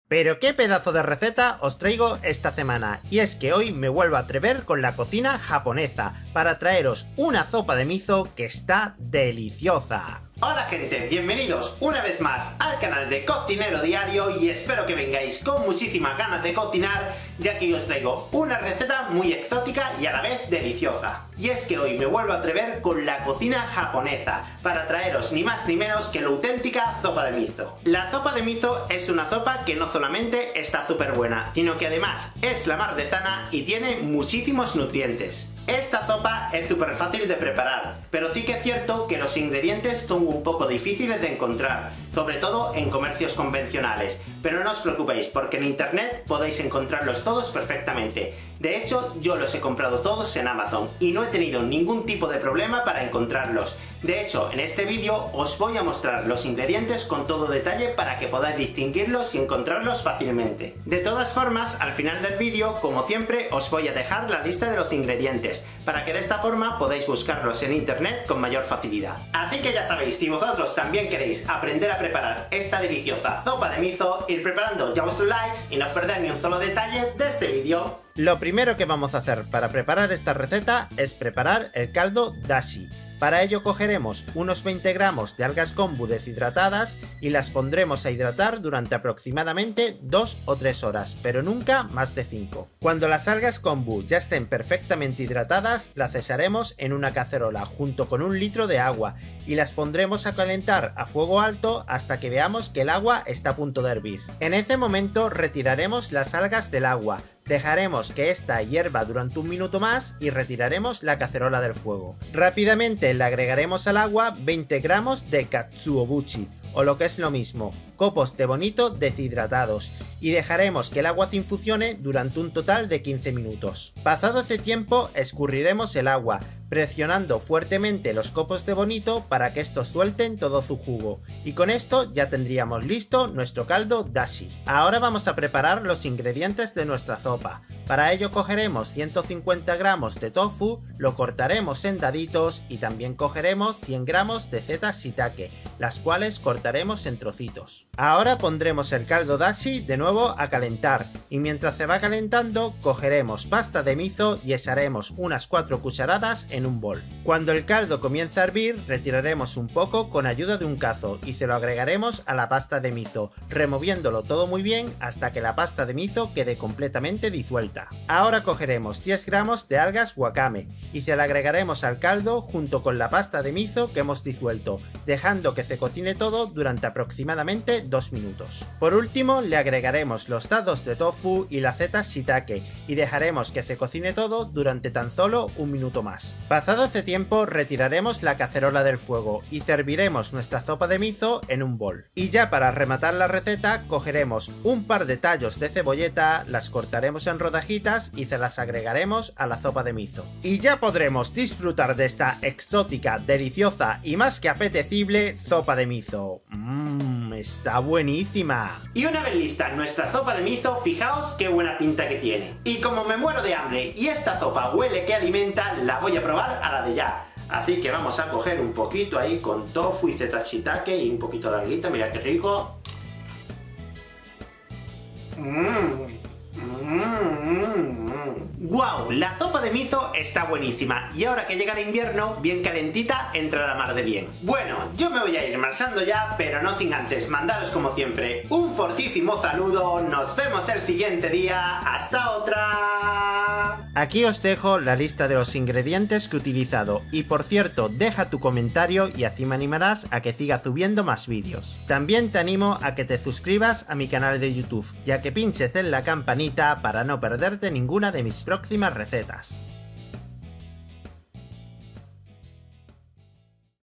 Pero qué pedazo de receta os traigo esta semana, y es que hoy me vuelvo a atrever con la cocina japonesa para traeros una sopa de miso que está deliciosa. Hola gente, bienvenidos una vez más al canal de Cocinero Diario y espero que vengáis con muchísimas ganas de cocinar, ya que os traigo una receta muy exótica y a la vez deliciosa. Y es que hoy me vuelvo a atrever con la cocina japonesa para traeros ni más ni menos que la auténtica sopa de miso. La sopa de miso es una sopa que no solamente está súper buena, sino que además es la mar de sana y tiene muchísimos nutrientes. Esta sopa es súper fácil de preparar, pero sí que es cierto que los ingredientes son un poco difíciles de encontrar, sobre todo en comercios convencionales, pero no os preocupéis porque en internet podéis encontrarlos todos perfectamente. De hecho, yo los he comprado todos en Amazon y no he tenido ningún tipo de problema para encontrarlos. De hecho, en este vídeo os voy a mostrar los ingredientes con todo detalle para que podáis distinguirlos y encontrarlos fácilmente. De todas formas, al final del vídeo, como siempre, os voy a dejar la lista de los ingredientes, para que de esta forma podáis buscarlos en internet con mayor facilidad. Así que ya sabéis, si vosotros también queréis aprender a preparar esta deliciosa sopa de miso, ir preparando ya vuestros likes y no os perdáis ni un solo detalle de este vídeo. Lo primero que vamos a hacer para preparar esta receta es preparar el caldo dashi. Para ello cogeremos unos 20 gramos de algas kombu deshidratadas y las pondremos a hidratar durante aproximadamente 2 o 3 horas, pero nunca más de 5. Cuando las algas kombu ya estén perfectamente hidratadas, las cesaremos en una cacerola junto con 1 litro de agua y las pondremos a calentar a fuego alto hasta que veamos que el agua está a punto de hervir. En ese momento retiraremos las algas del agua. Dejaremos que esta hierva durante 1 minuto más y retiraremos la cacerola del fuego. Rápidamente le agregaremos al agua 20 gramos de katsuobushi, o lo que es lo mismo, copos de bonito deshidratados, y dejaremos que el agua se infusione durante un total de 15 minutos. Pasado ese tiempo escurriremos el agua, presionando fuertemente los copos de bonito para que estos suelten todo su jugo, y con esto ya tendríamos listo nuestro caldo dashi. Ahora vamos a preparar los ingredientes de nuestra sopa. Para ello cogeremos 150 gramos de tofu, lo cortaremos en daditos y también cogeremos 100 gramos de setas shiitake, las cuales cortaremos en trocitos. Ahora pondremos el caldo dashi de nuevo a calentar y mientras se va calentando cogeremos pasta de miso y echaremos unas 4 cucharadas en un bol. Cuando el caldo comience a hervir retiraremos un poco con ayuda de un cazo y se lo agregaremos a la pasta de miso, removiéndolo todo muy bien hasta que la pasta de miso quede completamente disuelta. Ahora cogeremos 10 gramos de algas wakame y se la agregaremos al caldo junto con la pasta de miso que hemos disuelto, dejando que se cocine todo durante aproximadamente 2 minutos. Por último le agregaremos los dados de tofu y las setas shiitake y dejaremos que se cocine todo durante tan solo 1 minuto más. Pasado ese tiempo retiraremos la cacerola del fuego y serviremos nuestra sopa de miso en un bol. Y ya para rematar la receta cogeremos un par de tallos de cebolleta, las cortaremos en rodajitas y se las agregaremos a la sopa de miso. Y ya podremos disfrutar de esta exótica, deliciosa y más que apetecible sopa de miso. Está buenísima. Y una vez lista nuestra sopa de miso, fijaos qué buena pinta que tiene. Y como me muero de hambre y esta sopa huele que alimenta, la voy a probar a la de ya. Así que vamos a coger un poquito ahí con tofu y setas shiitake y un poquito de alguita, mira qué rico. ¡Guau! La sopa de miso está buenísima y ahora que llega el invierno, bien calentita, entra la mar de bien. Bueno, yo me voy a ir marchando ya, pero no sin antes mandaros como siempre un fortísimo saludo, nos vemos el siguiente día, ¡hasta otra! Aquí os dejo la lista de los ingredientes que he utilizado y por cierto, deja tu comentario y así me animarás a que siga subiendo más vídeos. También te animo a que te suscribas a mi canal de YouTube, ya que pinches en la campanita para no perderte ninguna de mis próximas recetas.